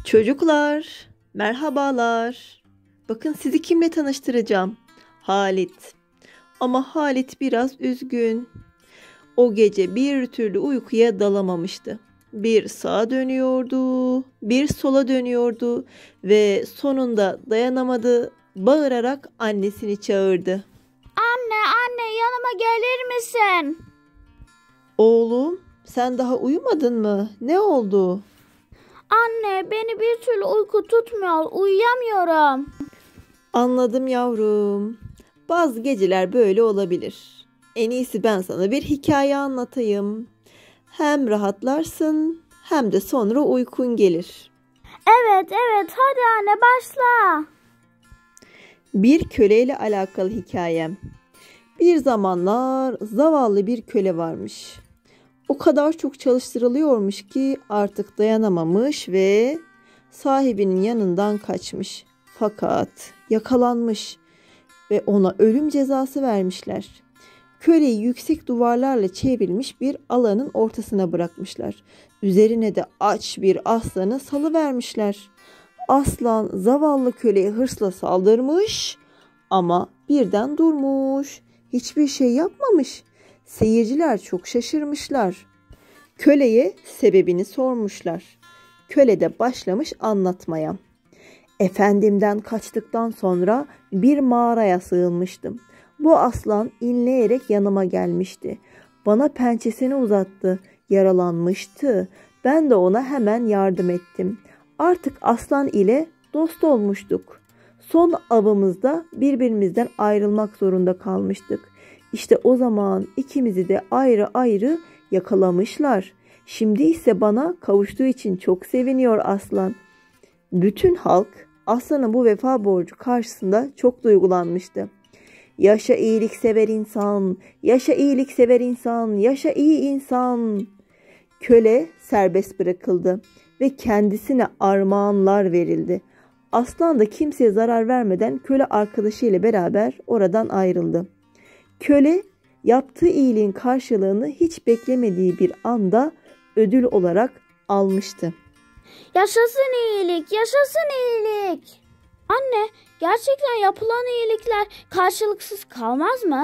Çocuklar, merhabalar. Bakın sizi kimle tanıştıracağım? Halit. Ama Halit biraz üzgün. O gece bir türlü uykuya dalamamıştı. Bir sağa dönüyordu, bir sola dönüyordu ve sonunda dayanamadı, bağırarak annesini çağırdı. Anne yanıma gelir misin? Oğlum, sen daha uyumadın mı? Ne oldu? Anne beni bir türlü uyku tutmuyor. Uyuyamıyorum. Anladım yavrum. Bazı geceler böyle olabilir. En iyisi ben sana bir hikaye anlatayım. Hem rahatlarsın hem de sonra uykun gelir. Evet hadi anne başla. Bir köleyle alakalı hikayem. Bir zamanlar zavallı bir köle varmış. O kadar çok çalıştırılıyormuş ki artık dayanamamış ve sahibinin yanından kaçmış. Fakat yakalanmış ve ona ölüm cezası vermişler. Köleyi yüksek duvarlarla çevrilmiş bir alanın ortasına bırakmışlar. Üzerine de aç bir aslanı salıvermişler. Aslan zavallı köleye hırsla saldırmış ama birden durmuş. Hiçbir şey yapmamış. Seyirciler çok şaşırmışlar. Köleye sebebini sormuşlar. Köle de başlamış anlatmaya. Efendimden kaçtıktan sonra bir mağaraya sığınmıştım. Bu aslan inleyerek yanıma gelmişti. Bana pençesini uzattı. Yaralanmıştı. Ben de ona hemen yardım ettim. Artık aslan ile dost olmuştuk. Son avımızda birbirimizden ayrılmak zorunda kalmıştık. İşte o zaman ikimizi de ayrı ayrı yakalamışlar. Şimdi ise bana kavuştuğu için çok seviniyor aslan. Bütün halk aslanın bu vefa borcu karşısında çok duygulanmıştı. Yaşa iyiliksever insan, yaşa iyiliksever insan, yaşa iyi insan. Köle serbest bırakıldı ve kendisine armağanlar verildi. Aslan da kimseye zarar vermeden köle arkadaşıyla beraber oradan ayrıldı. Köle yaptığı iyiliğin karşılığını hiç beklemediği bir anda ödül olarak almıştı. Yaşasın iyilik, yaşasın iyilik. Anne gerçekten yapılan iyilikler karşılıksız kalmaz mı?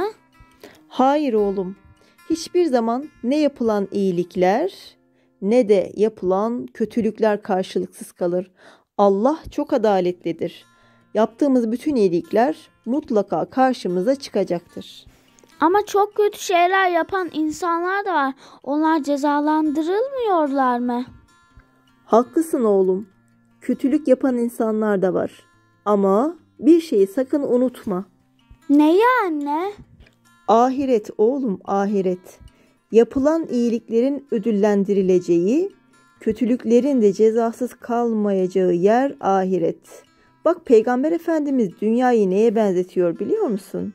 Hayır oğlum. Hiçbir zaman ne yapılan iyilikler ne de yapılan kötülükler karşılıksız kalır. Allah çok adaletlidir. Yaptığımız bütün iyilikler mutlaka karşımıza çıkacaktır. Ama çok kötü şeyler yapan insanlar da var. Onlar cezalandırılmıyorlar mı? Haklısın oğlum. Kötülük yapan insanlar da var. Ama bir şeyi sakın unutma. Ne anne? Ahiret oğlum, ahiret. Yapılan iyiliklerin ödüllendirileceği, kötülüklerin de cezasız kalmayacağı yer ahiret. Bak Peygamber Efendimiz dünyayı neye benzetiyor biliyor musun?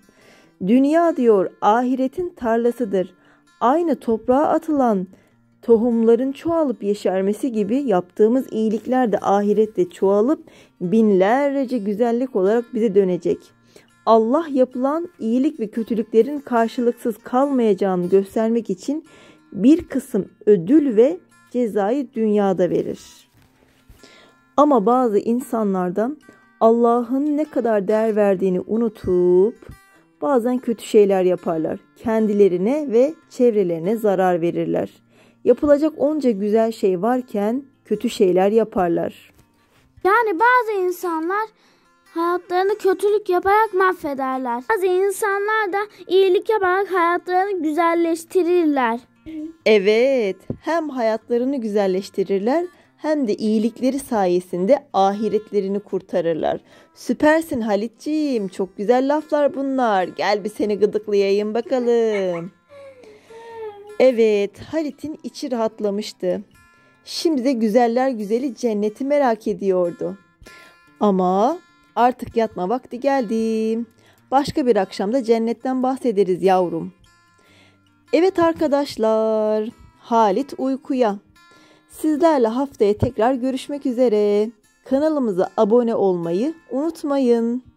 Dünya diyor ahiretin tarlasıdır. Aynı toprağa atılan tohumların çoğalıp yeşermesi gibi yaptığımız iyilikler de ahirette çoğalıp binlerce güzellik olarak bize dönecek. Allah yapılan iyilik ve kötülüklerin karşılıksız kalmayacağını göstermek için bir kısım ödül ve cezayı dünyada verir. Ama bazı insanlardan Allah'ın ne kadar değer verdiğini unutup bazen kötü şeyler yaparlar. Kendilerine ve çevrelerine zarar verirler. Yapılacak onca güzel şey varken kötü şeyler yaparlar. Yani bazı insanlar hayatlarını kötülük yaparak mahvederler. Bazı insanlar da iyilik yaparak hayatlarını güzelleştirirler. Evet, hem hayatlarını güzelleştirirler hem de iyilikleri sayesinde ahiretlerini kurtarırlar. Süpersin Halitciğim, çok güzel laflar bunlar. Gel bir seni gıdıklayayım bakalım. Evet, Halit'in içi rahatlamıştı. Şimdi de güzeller güzeli cenneti merak ediyordu. Ama artık yatma vakti geldi. Başka bir akşamda cennetten bahsederiz yavrum. Evet arkadaşlar, Halit uykuya. Sizlerle haftaya tekrar görüşmek üzere. Kanalımıza abone olmayı unutmayın.